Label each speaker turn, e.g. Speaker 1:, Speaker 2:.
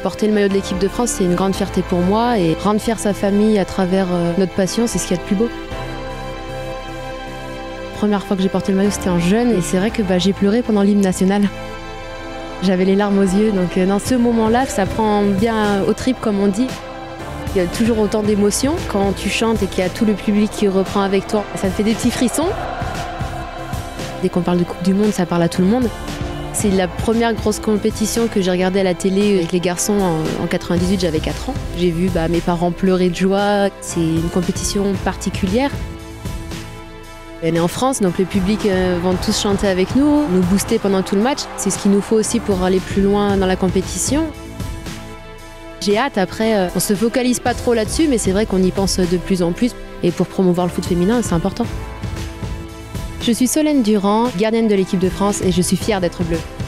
Speaker 1: Porter le maillot de l'équipe de France, c'est une grande fierté pour moi et rendre fière sa famille à travers notre passion, c'est ce qu'il y a de plus beau. La première fois que j'ai porté le maillot, c'était en jeune et c'est vrai que j'ai pleuré pendant l'hymne national. J'avais les larmes aux yeux, donc dans ce moment-là, ça prend bien aux tripes comme on dit. Il y a toujours autant d'émotions quand tu chantes et qu'il y a tout le public qui reprend avec toi. Ça te fait des petits frissons. Dès qu'on parle de Coupe du Monde, ça parle à tout le monde. C'est la première grosse compétition que j'ai regardée à la télé avec les garçons en 98, j'avais 4 ans. J'ai vu mes parents pleurer de joie. C'est une compétition particulière. On est en France, donc le public vont tous chanter avec nous, nous booster pendant tout le match. C'est ce qu'il nous faut aussi pour aller plus loin dans la compétition. J'ai hâte, après, on se focalise pas trop là-dessus, mais c'est vrai qu'on y pense de plus en plus. Et pour promouvoir le foot féminin, c'est important. Je suis Solène Durand, gardienne de l'équipe de France et je suis fière d'être bleue.